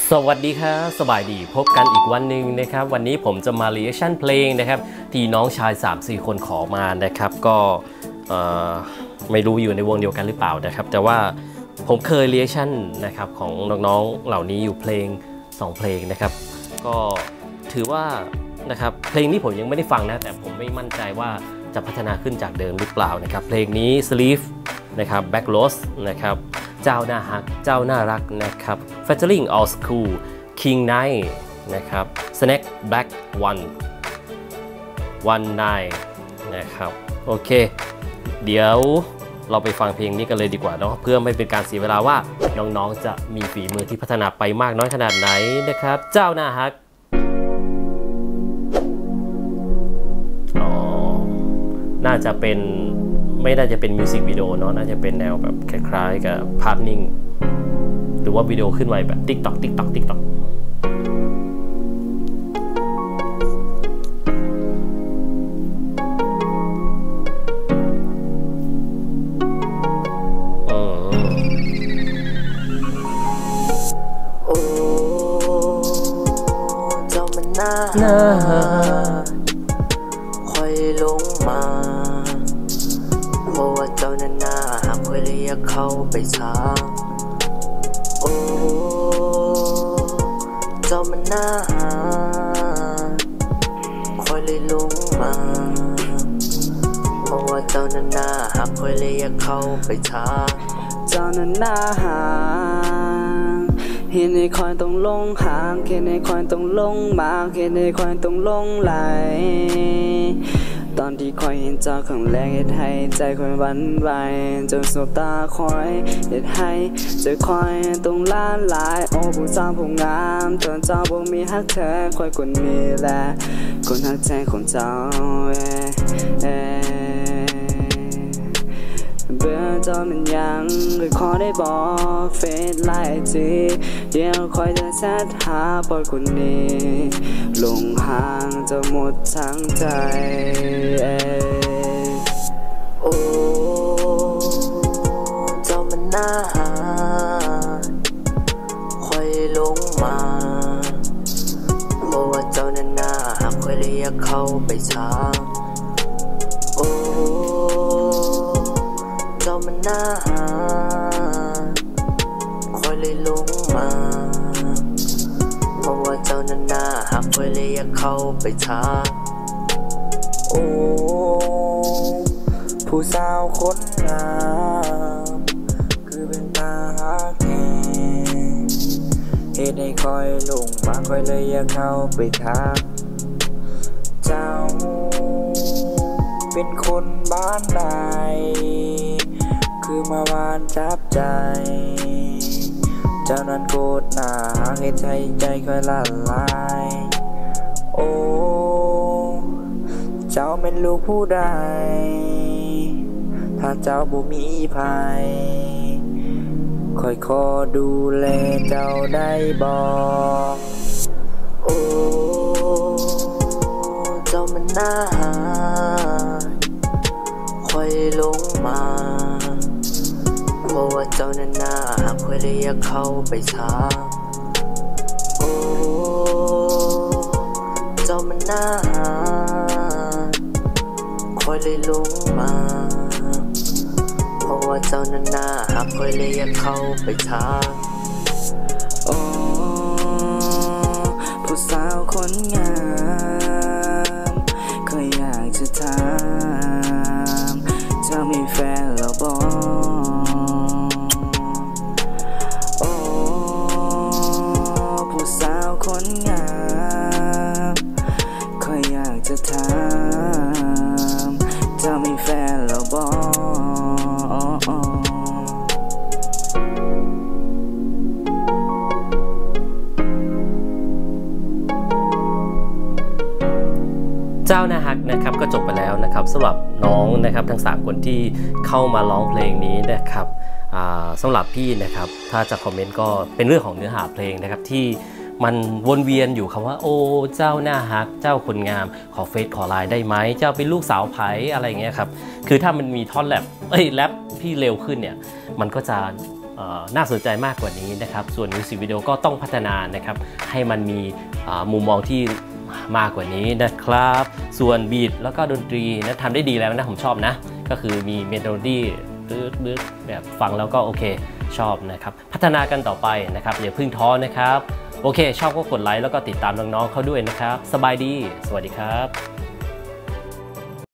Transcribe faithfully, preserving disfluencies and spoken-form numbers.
สวัสดีครับสบายดีพบกันอีกวันหนึ่งนะครับวันนี้ผมจะมารีแอคชั่นเพลงนะครับที่น้องชาย สามสี่ คนขอมานะครับก็ไม่รู้อยู่ในวงเดียวกันหรือเปล่านะครับแต่ว่าผมเคยรีแอคชั่นนะครับของน้องๆเหล่านี้อยู่เพลงสองเพลงนะครับก็ถือว่านะครับเพลงนี้ผมยังไม่ได้ฟังนะแต่ผมไม่มั่นใจว่าจะพัฒนาขึ้นจากเดิมหรือเปล่านะครับเพลงนี้ Sleeve นะครับ Back Rose นะครับเจ้าหน้าฮักเจ้าน่ารักนะครับ Featuring All School King Night นะครับ Snack Black One One Nine นะครับโอเคเดี๋ยวเราไปฟังเพลงนี้กันเลยดีกว่าเนาะเพื่อไม่เป็นการเสียเวลาว่าน้องๆจะมีฝีมือที่พัฒนาไปมากน้อยขนาดไหนนะครับเจ้าหน้าฮักอ๋อน่าจะเป็นไม่น่าจะเป็นมิวสิกวิดีโอเนาะน่าจะเป็นแนวแบบคล้ายๆกับภาพนิ่งหรือว่าวิดีโอขึ้นไวแบบ TikTok TikTok TikTok โอ้เจ้ามันน่าคอยลงมาเพราะว่าเจ้านั้นน่าหากคอยเลยอยากเข้าไปช้าโอ้เจ้ามันน่าคอยเลยลงมาเพราะว่าเจ้านั้นน่าหากคอยเลยอยากเข้าไปช้าเจ้านั้นน่าหาเห็นในคอยต้องลงห่างเห็นในคอยต้องลงมากเห็นในคอยต้องลงไหลตอนที่คอยเห็นเจ้าครั้งแรกเห็นให้ใจคอยวันไหวจนสบตาคอยเห็นให้ใจคอยต้องล้านลายโอ้ผู้สาวผู้งามตอนเจ้าบ่มีฮักเธอคอยคนนี้แหละคนฮักใจของเจ้าเอเบื่อเจ้ามันยังหรือขอได้บอกเฟซไลน์จีเดี๋ยวคอยจะแชทหาบอยคนนี้ลงห่างจะหมดทั้งใจโอ้เจ้ามันน่าคอยลงมาเพราะว่าเจ้านั้นน่าหากคอยเลยอยากเข้าไปช้าโอ้เจ้ามันน่าคอยเลยลงมาเพราะว่าเจ้านั้นน่าหากคอยเลยอยากเข้าไปช้าโอ้ผู้สาวคนงามคือเป็นตาฮักแท้เหตุให้คอยลงมาคอยเลยอยากเข้าไปทักเจ้าเป็นคนบ้านใดคือมาวานจับใจเจ้านั้นโกรธหนาให้ใจใจคอยละลายโอ้เจ้าเป็นลูกผู้ใดถ้าเจ้าบ่มีภัยคอยขอดูแลเจ้าได้บอกโอ้เจ้ามันน่าคอยลงมาเพราะว่าเจ้านั้นน่าหากคอยเลยอยากเข้าไปช้าโอ้เจ้ามันน่าคอยเลยลงมาเพราะว่าเจ้านั้นน่าหากคอยเลยอยากเข้าไปช้าโอ้ผู้สาวคนงามเคยอยากจะถามเจ้ามีแฟนแล้วบ่โอ้ผู้สาวคนงามเคยอยากจะถามเจ้ามีแฟนแล้วบ่เจ้าหน้าฮักนะครับก็จบไปแล้วนะครับสำหรับน้องนะครับทั้งสามคนที่เข้ามาร้องเพลงนี้นะครับสำหรับพี่นะครับถ้าจะคอมเมนต์ก็เป็นเรื่องของเนื้อหาเพลงนะครับที่มันวนเวียนอยู่คำว่าโอ้เจ้าหน้าฮักเจ้าคนงามขอเฟซขอไลน์ได้ไหมเจ้าเป็นลูกสาวไผ่อะไรเงี้ยครับคือถ้ามันมีท่อนแรปเอ้ยแรปพี่เร็วขึ้นเนี่ยมันก็จะน่าสนใจมากกว่านี้นะครับส่วนมิวสิกวิดีโอก็ต้องพัฒนานะครับให้มันมีมุมมองที่มากกว่านี้นะครับส่วนบีทแล้วก็ดนตรีนะทำได้ดีแล้วนะผมชอบนะก็คือมีเมโลดี้ลึกๆแบบฟังแล้วก็โอเคชอบนะครับพัฒนากันต่อไปนะครับอย่าเพิ่งท้อนะครับโอเคชอบก็กดไลค์แล้วก็ติดตามน้องๆเขาด้วยนะครับสบายดีสวัสดีครับ